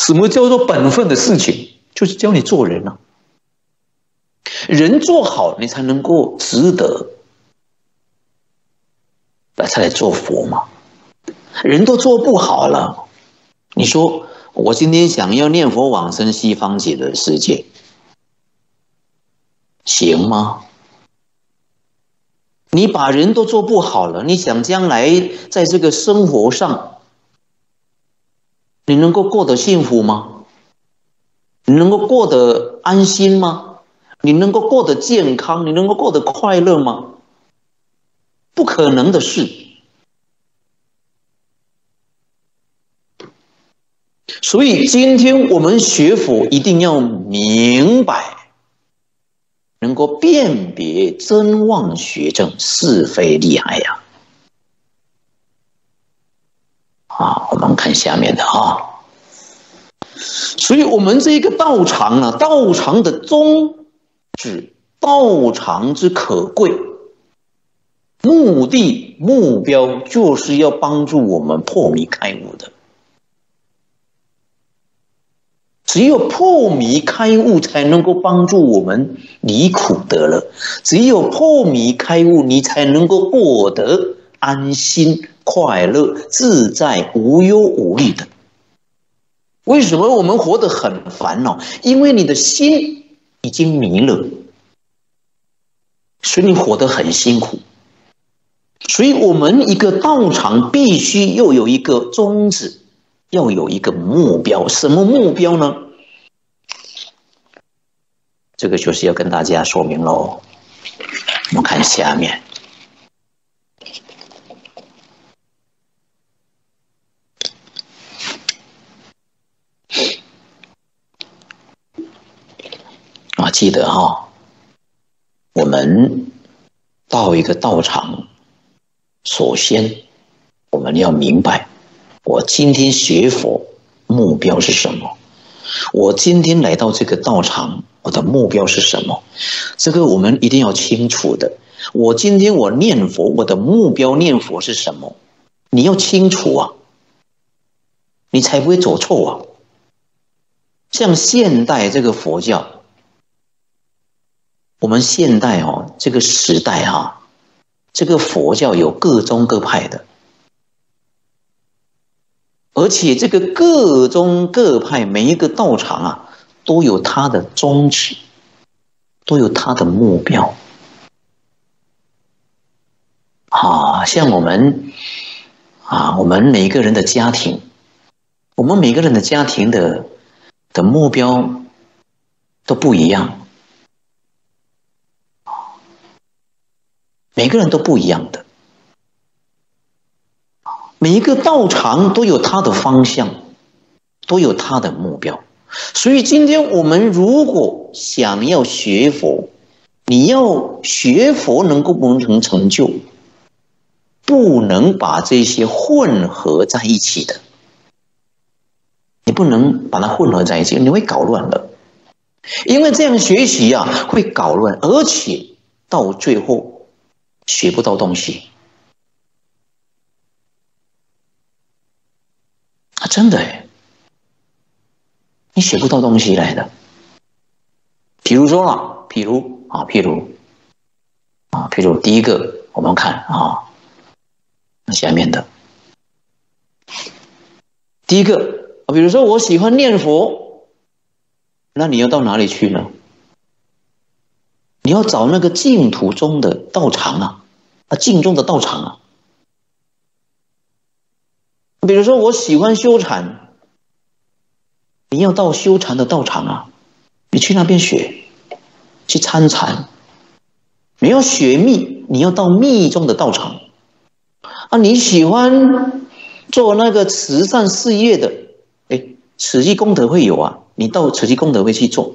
什么叫做本分的事情？就是教你做人啊。人做好，你才能够值得，才来做佛嘛。人都做不好了，你说我今天想要念佛往生西方极乐世界，行吗？你把人都做不好了，你想将来在这个生活上，你能够过得幸福吗？你能够过得安心吗？你能够过得健康？你能够过得快乐吗？不可能的事。所以今天我们学佛一定要明白，能够辨别真妄学正是非利害呀。我们看下面的啊。所以我们这个道场呢，道场的宗旨，道场之可贵，目的目标就是要帮助我们破迷开悟的。只有破迷开悟才能够帮助我们离苦得乐，只有破迷开悟，你才能够过得安心、快乐、自在、无忧无虑的。为什么我们活得很烦恼？因为你的心已经迷了，所以你活得很辛苦。所以我们一个道场必须又有一个宗旨，要有一个目标。什么目标呢？这个就是要跟大家说明喽。我们看下面。记得我们到一个道场，首先我们要明白，我今天学佛目标是什么？我今天来到这个道场，我的目标是什么？这个我们一定要清楚的。我今天我念佛，我的目标念佛是什么？你要清楚啊，你才不会走错啊。像现代这个佛教，我们现代这个时代这个佛教有各宗各派的，而且这个各宗各派每一个道场都有它的宗旨，都有它的目标。像我们每个人的家庭，我们每个人的家庭的目标都不一样，每个人都不一样的。每一个道场都有它的方向，都有它的目标。所以今天我们如果想要学佛，你要学佛能够不能成就，不能把这些混合在一起的，你不能把它混合在一起，你会搞乱了。因为这样学习会搞乱，而且到最后学不到东西。真的你学不到东西来的。比如说譬如第一个，我们看下面的第一个，比如说我喜欢念佛，那你要到哪里去呢？你要找那个净土中的道场净中的道场比如说我喜欢修禅，你要到修禅的道场你去那边学，去参禅。你要学密，你要到密中的道场你喜欢做那个慈善事业的，慈济功德会有你到慈济功德会去做。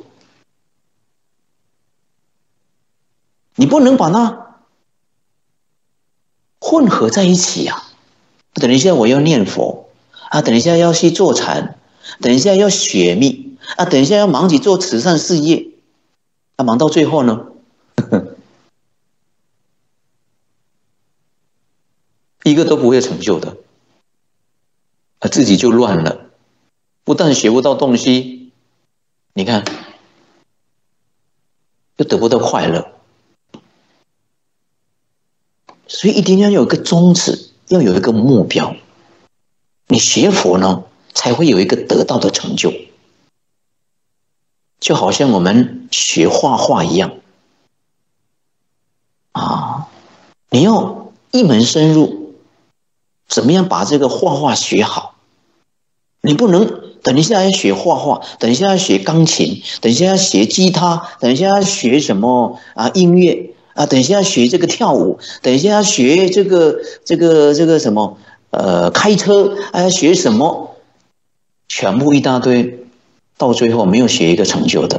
你不能把它混合在一起等一下我要念佛等一下要去做禅，等一下要学密等一下要忙起做慈善事业忙到最后呢一个都不会成就的自己就乱了。 不但学不到东西，你看又得不到快乐。所以一定要有一个宗旨，要有一个目标。你学佛呢，才会有一个得到的成就。就好像我们学画画一样啊，你要一门深入，怎么样把这个画画学好？你不能等一下要学画画，等一下要学钢琴，等一下要学吉他，等一下要学什么音乐啊，等一下要学这个跳舞，等一下要学这个什么开车，要学什么，全部一大堆，到最后没有学一个成就的。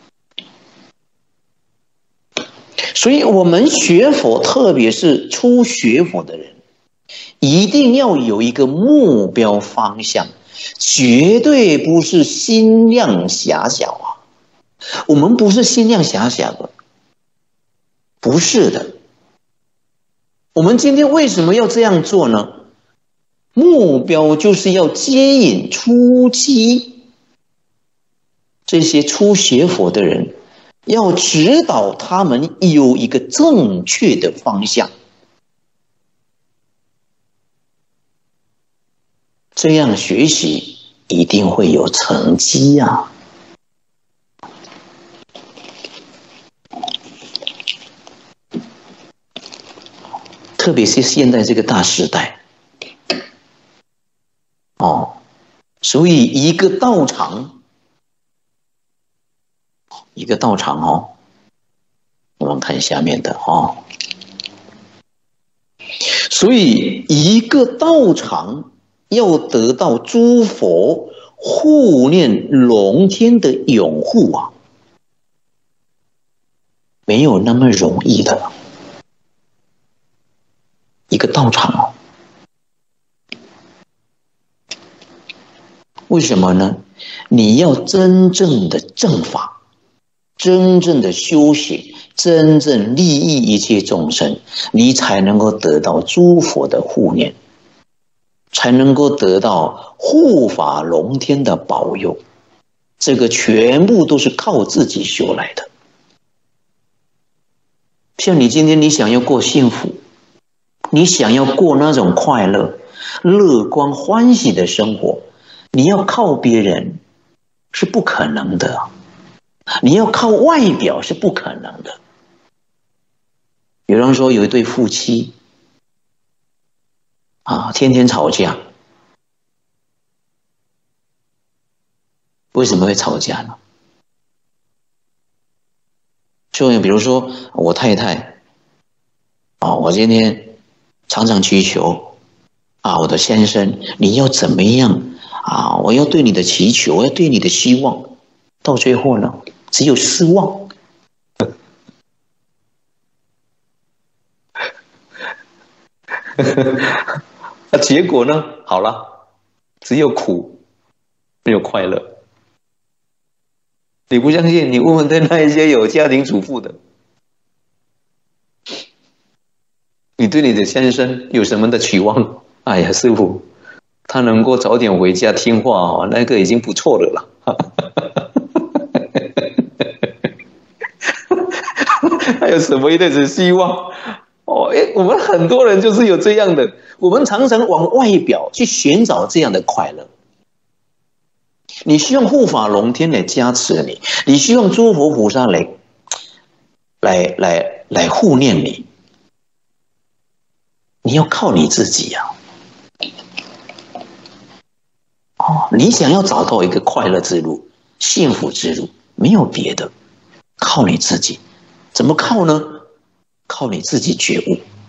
所以我们学佛，特别是初学佛的人，一定要有一个目标方向，绝对不是心量狭小啊！我们不是心量狭小的，不是的。我们今天为什么要这样做呢？目标就是要接引初期这些初学佛的人，要指导他们有一个正确的方向，这样学习一定会有成绩啊！特别是现在这个大时代，所以一个道场我们看下面的所以一个道场要得到诸佛护念龙天的拥护啊，没有那么容易的。一个道场为什么呢？你要真正的正法，真正的修行，真正利益一切众生，你才能够得到诸佛的护念，才能够得到护法龙天的保佑。这个全部都是靠自己修来的。像你今天你想要过幸福，你想要过那种快乐、乐观、欢喜的生活，你要靠别人是不可能的，你要靠外表是不可能的。有人说有一对夫妻天天吵架，为什么会吵架呢？就比如说我太太我今天常常祈求我的先生，你要怎么样我要对你的祈求，我要对你的希望，到最后呢，只有失望。结果呢，好了，只有苦，没有快乐。你不相信，你问问那一些有家庭主妇的，你对你的先生有什么的期望？哎呀，师父，他能够早点回家听话那个已经不错了啦。还有什么一辈子希望？我们很多人就是有这样的，我们常常往外表去寻找这样的快乐。你希望护法龙天来加持你，你希望诸佛菩萨来护念你，你要靠你自己呀。你想要找到一个快乐之路、幸福之路，没有别的，靠你自己。怎么靠呢？靠你自己觉悟。